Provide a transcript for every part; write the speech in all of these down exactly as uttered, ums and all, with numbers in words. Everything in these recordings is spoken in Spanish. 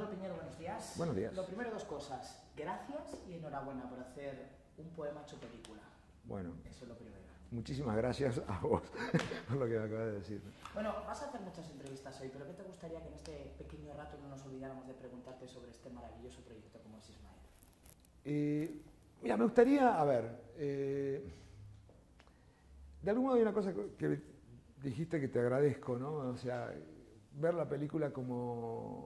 Gonzalo Piñero, buenos días. Buenos días. Lo primero, dos cosas. Gracias y enhorabuena por hacer un poema hecho película. Bueno, eso es lo primero. Muchísimas gracias a vos por lo que me acabas de decir. Bueno, vas a hacer muchas entrevistas hoy, pero ¿qué te gustaría que en este pequeño rato no nos olvidáramos de preguntarte sobre este maravilloso proyecto como es Ismael? Eh, mira, me gustaría, a ver, eh, de algún modo hay una cosa que dijiste que te agradezco, ¿no? O sea, ver la película como,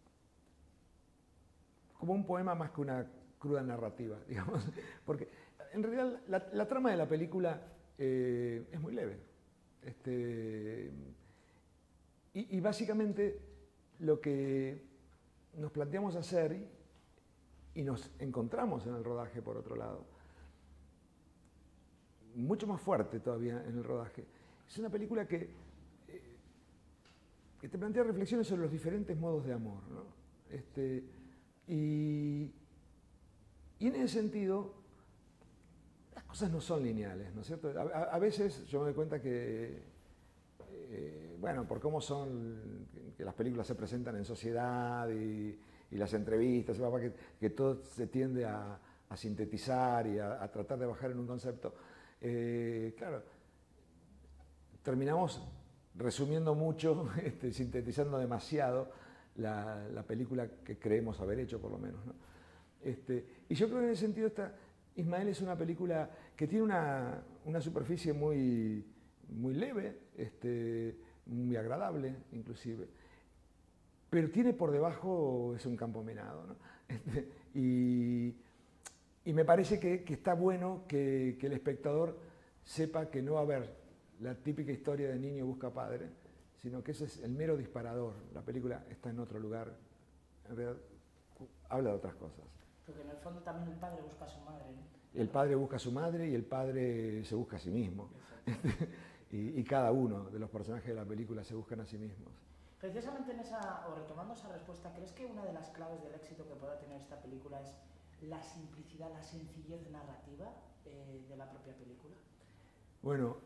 como un poema más que una cruda narrativa, digamos, porque en realidad la, la trama de la película eh, es muy leve. Este, y, y básicamente lo que nos planteamos hacer y nos encontramos en el rodaje, por otro lado, mucho más fuerte todavía en el rodaje, es una película que, eh, que te plantea reflexiones sobre los diferentes modos de amor, ¿no? Este, y, y en ese sentido, las cosas no son lineales, ¿no es cierto? A, a, a veces yo me doy cuenta que, eh, bueno, por cómo son, que las películas se presentan en sociedad y, y las entrevistas, que, que todo se tiende a, a sintetizar y a, a tratar de bajar en un concepto. Eh, claro, terminamos resumiendo mucho, este, sintetizando demasiado la, la película que creemos haber hecho, por lo menos, ¿no? Este, y yo creo que en ese sentido esta, Ismael es una película que tiene una, una superficie muy, muy leve, este, muy agradable inclusive, pero tiene por debajo, es un campo minado, ¿no? Este, y, y me parece que, que está bueno que, que el espectador sepa que no va a haber la típica historia de niño busca padre, sino que ese es el mero disparador. La película está en otro lugar, en realidad habla de otras cosas. Porque en el fondo también el padre busca a su madre, ¿no? El padre busca a su madre y el padre se busca a sí mismo. y, y cada uno de los personajes de la película se buscan a sí mismos. Precisamente en esa, o retomando esa respuesta, ¿crees que una de las claves del éxito que pueda tener esta película es la simplicidad, la sencillez narrativa eh, de la propia película? Bueno,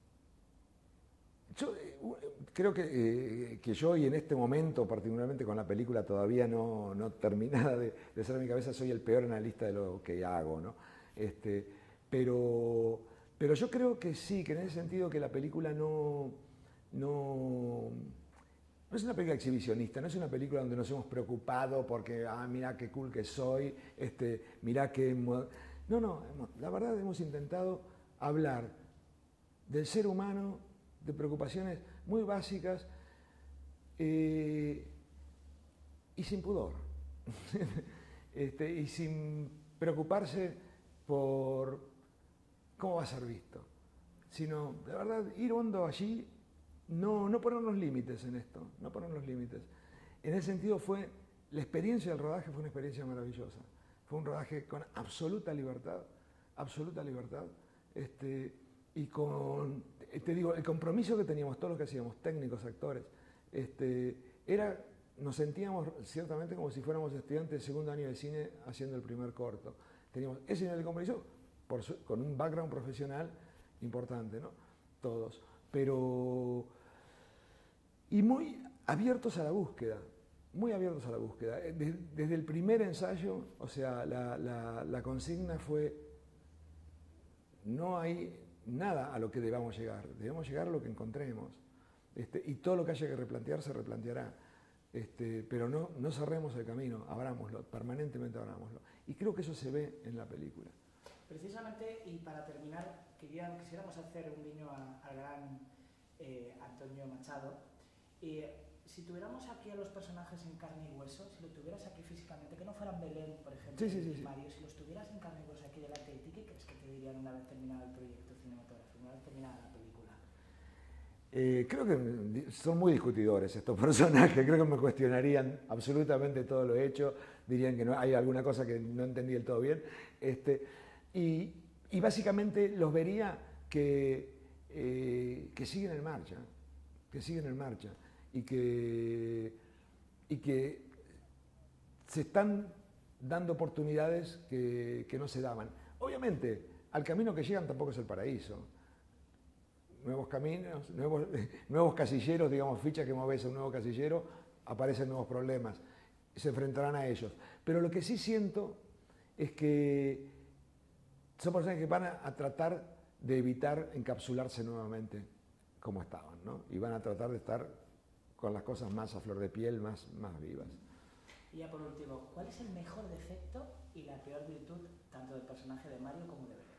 yo eh, creo que, eh, que yo y en este momento, particularmente con la película todavía no, no terminada de, de ser en mi cabeza, soy el peor analista de lo que hago, ¿no? Este, pero, pero yo creo que sí, que en ese sentido que la película no... no No es una película exhibicionista, no es una película donde nos hemos preocupado porque, ah, mira qué cool que soy, este, mira qué... No, no, la verdad hemos intentado hablar del ser humano, de preocupaciones muy básicas eh, y sin pudor, este, y sin preocuparse por cómo va a ser visto, sino, de verdad, ir hondo allí. No, no ponernos límites en esto, no ponernos límites. En ese sentido fue, la experiencia del rodaje fue una experiencia maravillosa. Fue un rodaje con absoluta libertad, absoluta libertad, este, y con, te digo, el compromiso que teníamos todos los que hacíamos, técnicos, actores, este, era, nos sentíamos ciertamente como si fuéramos estudiantes de segundo año de cine haciendo el primer corto. Teníamos ese nivel de compromiso por su, con un background profesional importante, ¿no? Todos. Pero... y muy abiertos a la búsqueda, muy abiertos a la búsqueda. Desde, desde el primer ensayo, o sea, la, la, la consigna fue, no hay nada a lo que debamos llegar, debemos llegar a lo que encontremos. Este, y todo lo que haya que replantear, se replanteará. Este, pero no, no cerremos el camino, abrámoslo, permanentemente abrámoslo. Y creo que eso se ve en la película. Precisamente, y para terminar, quería, quisiéramos hacer un guiño a, al gran eh, Antonio Machado. Eh, si tuviéramos aquí a los personajes en carne y hueso, si lo tuvieras aquí físicamente, que no fueran Belén, por ejemplo, sí, sí, sí, y sí. Mario, si los tuvieras en carne y hueso aquí delante de ti, ¿qué crees que te dirían una vez terminado el proyecto cinematográfico, una vez terminada la película? Eh, creo que son muy discutidores estos personajes, creo que me cuestionarían absolutamente todo lo hecho, dirían que no, hay alguna cosa que no entendí del todo bien, este, y, y básicamente los vería que, eh, que siguen en marcha, que siguen en marcha y que, y que se están dando oportunidades que, que no se daban. Obviamente, al camino que llegan tampoco es el paraíso. Nuevos caminos, nuevos, nuevos casilleros, digamos, fichas que mueves a un nuevo casillero, aparecen nuevos problemas. se enfrentarán a ellos. Pero lo que sí siento es que son personajes que van a, a tratar de evitar encapsularse nuevamente como estaban, ¿no? Y van a tratar de estar con las cosas más a flor de piel, más, más vivas. Y ya por último, ¿cuál es el mejor defecto y la peor virtud tanto del personaje de Mario como de Belén?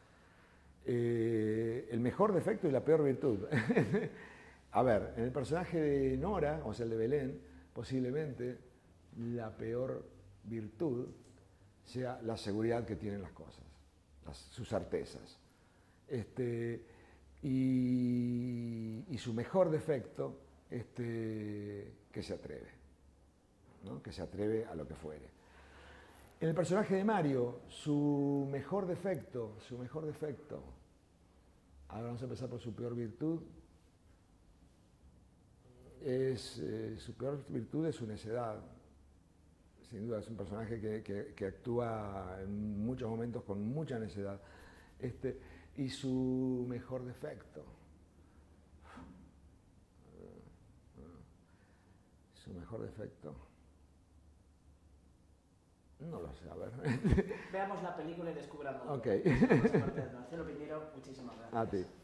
Eh, el mejor defecto y la peor virtud. A ver, en el personaje de Nora, o sea, el de Belén, posiblemente la peor virtud sea la seguridad que tienen las cosas, las, sus certezas. Este, y, y su mejor defecto, este, que se atreve, ¿no? Que se atreve a lo que fuere. En el personaje de Mario, su mejor defecto, su mejor defecto, ahora vamos a empezar por su peor virtud, es, eh, su peor virtud es su necedad. Sin duda es un personaje que, que, que actúa en muchos momentos con mucha necedad. Este, y su mejor defecto, su mejor defecto, no lo sé, a ver. Veamos la película y descubramos. Ok. Marcelo Piñero, muchísimas gracias. A ti.